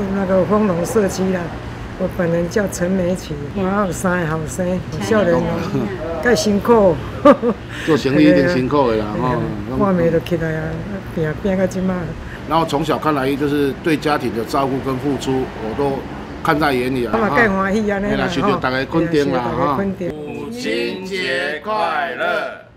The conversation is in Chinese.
住那个丰隆社区啦。我本人叫陈美琪，我有3个后生，少年哦，介辛苦。 做生意一定辛苦的啦， 看没就起来啊，拼到今嘛。 然后从小看来就是对家庭的照顾跟付出，我都看在眼里啊。 我嘛介欢喜安尼啦， 希望大家肯定啦，哈。 母亲节快乐！